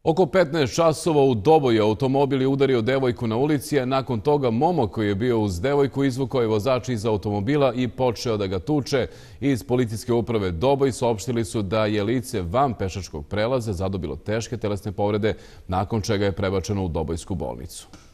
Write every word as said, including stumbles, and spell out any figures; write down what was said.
Oko petnaest časova u Doboju automobil je udario devojku na ulici, a nakon toga momak koji je bio uz devojku izvukao je vozača iz automobila i počeo da ga tuče. Iz policijske uprave Doboj saopštili su da je lice van pešačkog prelaza zadobilo teške telesne povrede, nakon čega je prebačeno u Dobojsku bolnicu.